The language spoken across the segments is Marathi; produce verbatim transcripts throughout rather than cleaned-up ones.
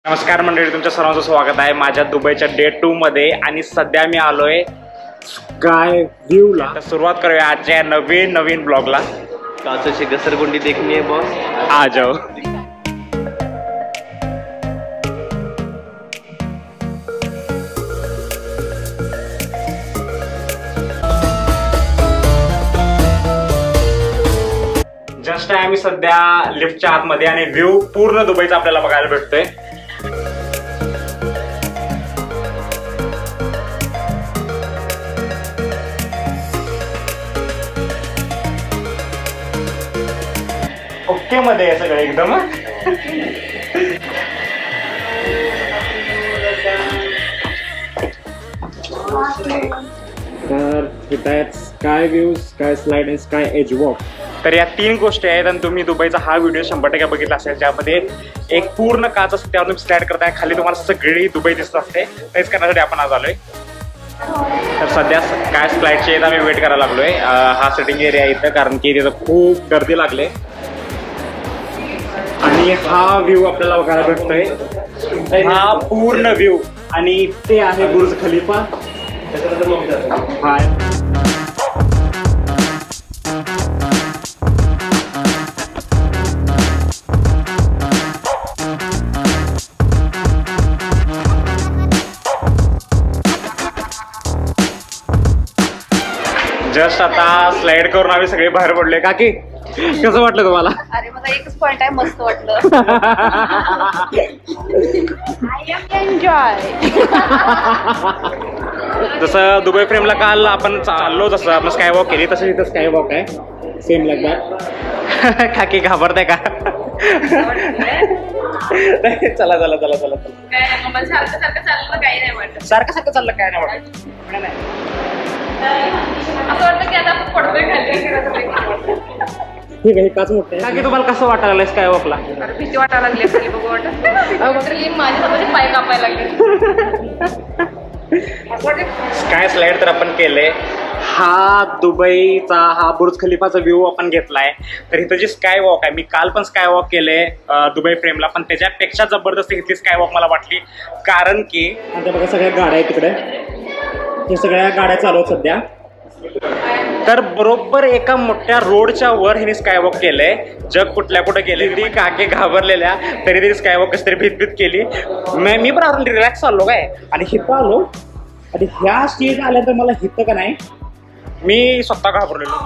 नमस्कार मंडळी, तुमच्या सर्वांचं स्वागत आहे माझ्या दुबईच्या डे टू मध्ये. आणि सध्या मी आलोय स्काय व्ह्यू ला. तर सुरुवात करूया आजच्या नवीन नवीन ब्लॉगला. काचोची घसरगुंडी देखनी है बॉस, आ जाओ. जस्ट आहे आम्ही सध्या लिफ्टच्या आतमध्ये आणि व्ह्यू पूर्ण दुबईचा आपल्याला बघायला भेटतोय. ओके मध्ये आहे सगळं एकदम. तर इथं आहेत स्काय व्ह्यू, स्काय स्लाइड आणि स्काय एज वॉक. तर या तीन गोष्टी आहेत आणि तुम्ही दुबईचा हा व्हिडिओ शंभर टक्के बघितला असेल, ज्यामध्ये एक पूर्ण काच असते त्यावर तुम्ही स्लाइड करताय, खाली तुम्हाला सगळी दुबई दिसत असते. तेच करण्यासाठी आपण आज आलोय. तर सध्या काय स्लाइडचे आम्ही वेट करायला लागलोय. हा सिटिंग एरिया इथं, कारण की तिथं खूप गर्दी लागले आणि हा व्ह्यू आपल्याला बघायला भेटतोय. हा पूर्ण व्ह्यू आणि ते आहे बुर्ज खलिफा. हा जस्ट आता स्लाइड करून आम्ही सगळे बाहेर पडले. काकी कसं वाटलं तुम्हाला? अरे मला एकच पॉइंट आहे, मस्त वाटलं. एन्जॉय. जसं दुबई फ्रेमला काल आपण चाललो, जसं आपण स्काय वॉक केली, तसं इथं स्काय वॉक आहे. Same like that. काकी घाबरताय का? चला चला चला चला सारखं सारखं चाललं काही नाही वाटत. सारखं सारखं चाललं काय नाही वाटत. असं वाटतं की आता आपण पडतोय खाली. ठीक आहे, काच मोठं आहे. काकी तुम्हाला कसं वाटायला लागलं स्काय वॉकला? अरे भीती वाटायला लागली खाली बघू वाटत. माझ्या स्वतःचे पाय कापायला लागले. स्काय स्लाइड तर आपण केले. हा दुबईचा हा बुर्ज खलिफाचा व्ह्यू आपण घेतलाय. तर इथं जी स्काय वॉक आहे, मी काल पण स्काय वॉक केले दुबई फ्रेमला, पण त्याच्यापेक्षा जबरदस्त इथली स्काय वॉक मला वाटली. कारण की आता बघा सगळ्या गाड्या आहेत तिकडे, हे सगळ्या गाड्या चालू आहेत सध्या. तर बरोबर एका मोठ्या रोडच्या वर हिने स्कायवॉक केलंय. जग कुठल्या कुठे गेले, ती काके घाबरलेल्या तरी तरी स्कायवॉक कशी तरी भीत भीत केली. मी पण अजून रिलॅक्स चाललो काय. आणि हिथं आलो आणि ह्या स्टेज आल्यानंतर मला हिथं का नाही, मी स्वतः घाबरलेलो.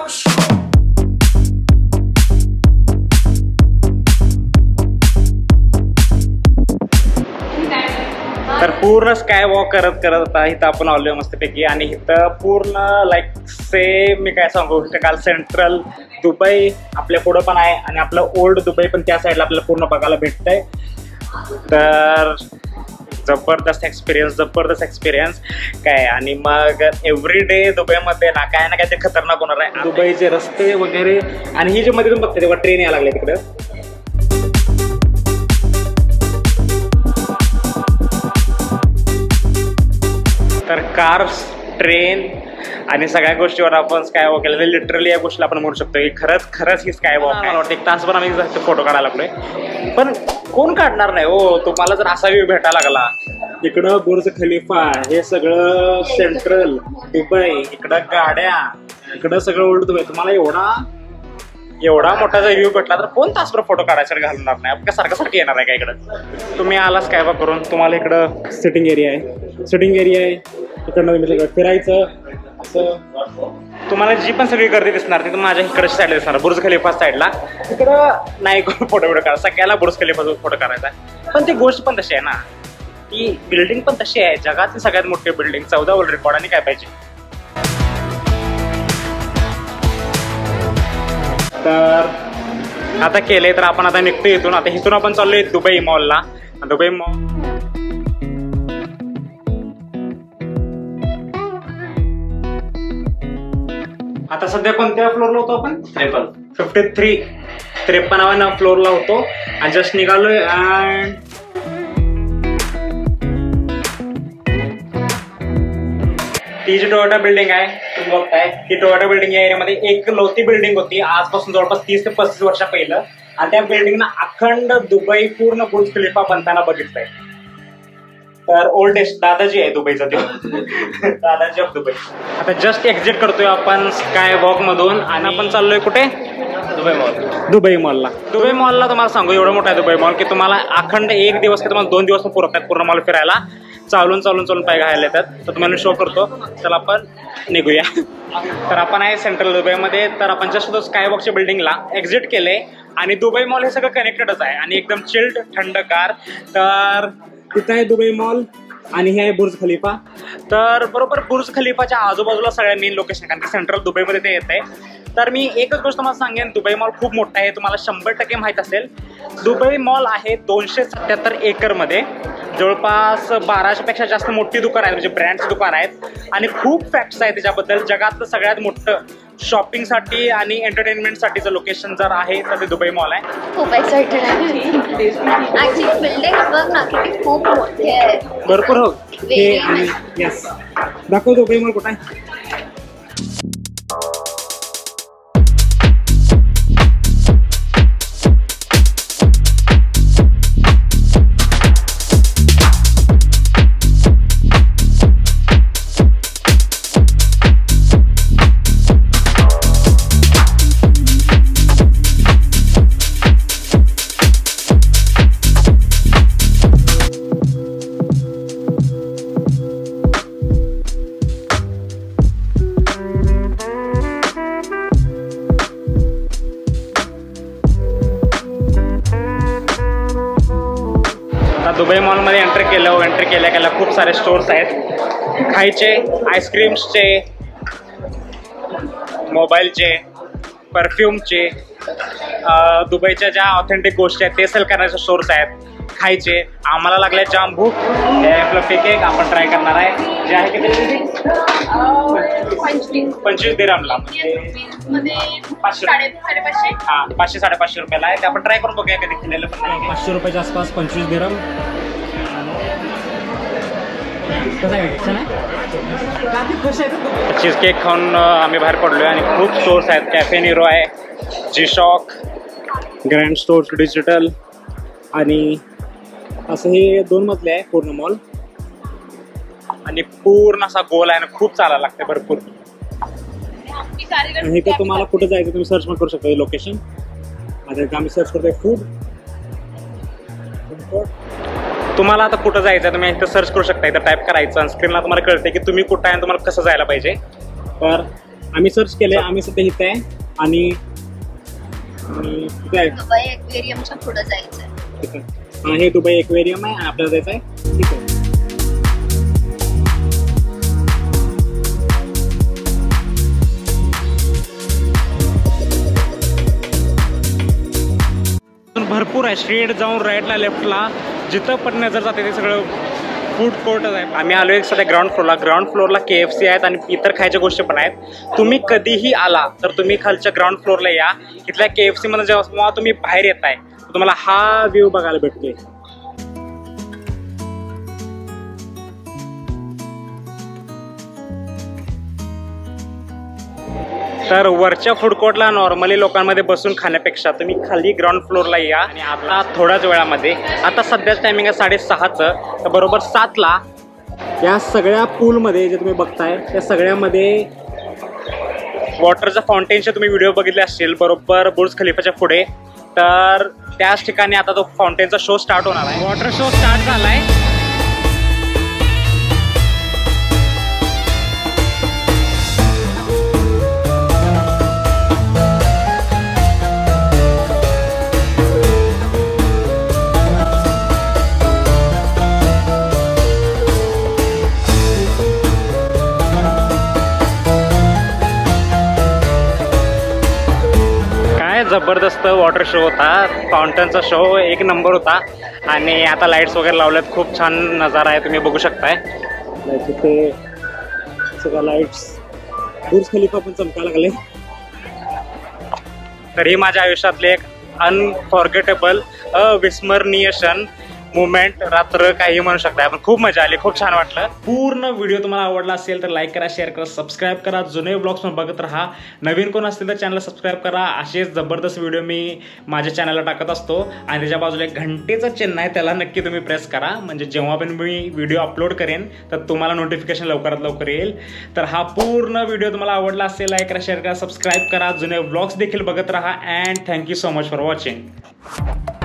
तर पूर्ण स्काय वॉक करत करत आता इथं आपण आलोय मस्तपैकी. आणि इथं पूर्ण लाईक सेम मी काय सांगू, इथं काल सेंट्रल दुबई आपल्या पुढं पण आहे आणि आपलं ओल्ड दुबई पण त्या साईडला आपल्याला पूर्ण बघायला भेटतंय. तर जबरदस्त एक्सपिरियन्स जबरदस्त एक्सपिरियन्स काय. आणि मग एव्हरी डे दुबईमध्ये ना काय ना काय ते खतरनाक होणार आहे. दुबईचे रस्ते वगैरे, आणि ही जे मध्ये तुम्ही बघते तेव्हा ट्रेन यायला लागले तिकडं. तर कार्स, ट्रेन आणि सगळ्या गोष्टीवर आपण स्काय वॉक केलं. लिटरली या गोष्टीला आपण म्हणू शकतो की खरंच खरंच ही स्काय वॉक आहे. मला वाटतं एक तासभर आम्ही फोटो काढायला लागलोय, पण कोण काढणार नाही हो. तुम्हाला जर असा व्ह्यू भेटायला लागला, इकडं बुर्ज खलिफा, हे सगळं सेंट्रल दुबई, इकडं गाड्या, इकडं सगळं ओल्ड दुबई, तुम्हाला एवढा एवढा मोठा जर व्ह्यू भेटला तर कोण तासभर फोटो काढायचं घालणार नाही. आपल्या सारखं सारखं येणार आहे का इकडं. तुम्ही आला स्काय वॉक करून, तुम्हाला इकडं सिटिंग एरिया आहे, सिटिंग एरिया आहे, इकडनं तुम्ही सगळं फिरायचं असं. तुम्हाला जी पण सगळी गर्दी दिसणार ती माझ्या इकडच्या साईडला दिसणार, बुर्ज खलिफा साईडला. इकडं नाही फोटो बिटो काढा, सगळ्याला बुर्ज खलिफाचा फोटो काढायचा. पण ती गोष्ट पण तशी आहे ना, ती बिल्डिंग पण तशी आहे, जगातली सगळ्यात मोठी बिल्डिंग, चौदा वर्ल्ड रेकॉर्ड. आणि काय पाहिजे. तर आता केलंय तर आपण आता निघतो इथून. आता इथून आपण चाललोय दुबई मॉलला. दुबई मॉल आता सध्या कोणत्या फ्लोअरला होतो आपण? त्रेपन्न फिफ्टी थ्री त्रेपन्नाव्या फ्लोअरला होतो आणि जस्ट निघालोय. अँड ती जी टोयोटा बिल्डिंग आहे तुम्ही बघताय, ती टोयोटा बिल्डिंग या एरियामध्ये एक लोती बिल्डिंग होती. आजपासून जवळपास तीस ते पस्तीस वर्षा पहिलं आणि त्या बिल्डिंगनं अखंड दुबई पूर्ण बुर्ज खलिफा बनताना बघितलंय. तर ओल्डेस्ट दादाजी आहे दुबईचा ते दादाजी ऑफ दुबई. आता जस्ट एक्झिट करतोय आपण स्काय वॉक मधून आणि आपण चाललोय कुठे? Dubai mall. दुबई मॉलला. दुबई मॉलला तुम्हाला सांगू एवढं मोठा आहे दुबई मॉल की तुम्हाला अखंड एक दिवस की तुम्हाला दोन दिवस पण पुरत आहेत पूर्ण मॉल फिरायला. चालून चालून चालून पाय घालायला येतात. तर तुम्हाला शो करतो. चला आपण निघूया. तर आपण आहे सेंट्रल दुबईमध्ये. तर आपण जस्ट तो स्काय वॉकच्या बिल्डिंगला एक्झिट केले आणि दुबई मॉल हे सगळं कनेक्टेडच आहे आणि एकदम चिल्ड थंडगार. तर तिथं आहे दुबई मॉल आणि हे आहे बुर्ज खलिफा. तर बरोबर बुर्ज खलिफाच्या आजूबाजूला सगळ्या मेन लोकेशन कारण की सेंट्रल दुबईमध्ये ते येत आहे. तर मी एकच गोष्ट तुम्हाला सांगेन दुबई मॉल खूप मोठा आहे. तुम्हाला शंभर टक्के माहीत असेल दुबई मॉल आहे दोनशे सत्याहत्तर एकरमध्ये. जवळपास बाराशे पेक्षा जास्त मोठी दुकान आहेत म्हणजे ब्रँडची दुकान आहेत आणि खूप फॅक्ट्स आहेत त्याच्याबद्दल. जगातलं सगळ्यात मोठं शॉपिंगसाठी आणि एंटरटेनमेंटसाठीचं लोकेशन जर आहे तर ते दुबई मॉल आहे. खूप एक्साइटेड आहे. ऍक्च्युली बिल्डिंग बघ ना किती खूप मोठे आहे. भरपूर हो हे आणि येस दाखव दुबई मॉल कुठं आहे. दुबई मॉलमध्ये एंटर केलं एंटर केल्या केल्या खूप सारे स्टोर्स आहेत खायचे, आईस्क्रीम्सचे, मोबाईलचे, परफ्यूमचे, दुबईच्या ज्या ऑथेंटिक गोष्टी आहेत ते सेल करण्याचे स्टोर्स आहेत. खायचे आम्हाला लागले जाम भूक. हे फ्लफी केक आपण ट्राय करणार आहे जे आहे किती पंचवीस दिरहमला पाचशे हा पाचशे साडेपाचशे रुपयाला आहे. ते आपण ट्राय करून बघूया कधी खाल्लेलं पण नाही. पाचशे रुपयाच्या आसपास पंचवीस दिरहम. चीज केक खाऊन आम्ही बाहेर पडलोय आणि खूप स्टोर्स आहेत. कॅफे निरो आहे, G Shock, grand stores digital आणि असं हे दोन मजले आहे पूर्ण मॉल आणि पूर्ण असा गोल आहे आणि खूप चालायला लागते भरपूर. हे तर तुम्हाला कुठे जायचं तुम्ही सर्च पण करू शकता लोकेशन. आता आम्ही सर्च करतोय फूड. तुम्हाला आता कुठं जायचं तुम्ही इथं सर्च करू शकता. इथं टाईप करायचं आणि स्क्रीनला तुम्हाला कळते की तुम्ही कुठं आहे आणि तुम्हाला कसं जायला पाहिजे. तर आम्ही सर्च केले आम्ही सध्या इथं आहे आणि दुबई एक्वेरियमच्या पुढे जायचं आहे. हा हे दुबई एक्वेरियम आहे आणि आपल्याला जायचं आहे ठीक आहे. भरपूर आहे स्ट्रीट जाऊन राईटला लेफ्टला जिथं पण नजर जाते ते सगळं फूड कोर्टच आहे. आम्ही आलो एक सध्या ग्राउंड फ्लोरला. ग्राउंड फ्लोरला के एफ सी आहेत आणि इतर खायच्या गोष्टी पण आहेत. तुम्ही कधीही आला तर तुम्ही खालच्या ग्राउंड फ्लोरला या. इथल्या के एफ सी मध्ये जेव्हा तुम्ही बाहेर येताय तुम्हाला हा व्ह्यू बघायला भेटतोय. तर वरच्या फूड कोर्टला नॉर्मली लोकांमध्ये बसून खाण्यापेक्षा तुम्ही खाली ग्राउंड फ्लोरला या. आणि आता थोड्याच वेळामध्ये आता सध्याच टायमिंग आहे साडेसहाचं तर बरोबर सातला या सगळ्या पूलमध्ये जे तुम्ही बघताय त्या सगळ्यामध्ये वॉटरच्या फाउंटेनचे तुम्ही व्हिडिओ बघितले असतील बरोबर बुर्ज खलिफाच्या पुढे. तर त्याच ठिकाणी आता तो फाउंटेनचा शो स्टार्ट होणार आहे. वॉटर शो स्टार्ट झाला आहे. जबरदस्त वॉटर शो होता. फाउंटनचा शो एक नंबर होता आणि आता लाईट्स वगैरे लावल्यात. खूप छान नजारा आहे तुम्ही बघू शकताय. तिथे सगळ्या लाईट्स बुर्ज खलिफा पण चमकायला लागले. तर ही माझ्या आयुष्यातले एक अनफॉर्गेटेबल अविस्मरणीय क्षण मुवमेंट, रात्र काही म्हणू शकता, पण खूप मजा आली, खूप छान वाटलं. पूर्ण व्हिडिओ तुम्हाला आवडला असेल तर लाईक करा, शेअर करा, सबस्क्राईब करा, जुने ब्लॉग्स पण बघत राहा. नवीन कोण असतील तर चॅनलला सबस्क्राईब करा. असेच जबरदस्त व्हिडिओ मी माझ्या चॅनलला टाकत असतो आणि त्याच्या बाजूला एक घंटेचं चिन्ह आहे, त्याला नक्की तुम्ही प्रेस करा, म्हणजे जेव्हा पण मी व्हिडिओ अपलोड करेन तर तुम्हाला नोटिफिकेशन लवकरात लवकर येईल. तर हा पूर्ण व्हिडिओ तुम्हाला आवडला असेल लाईक करा, शेअर करा, सबस्क्राईब करा, जुने ब्लॉग्स देखील बघत राहा. And thank you so much for watching.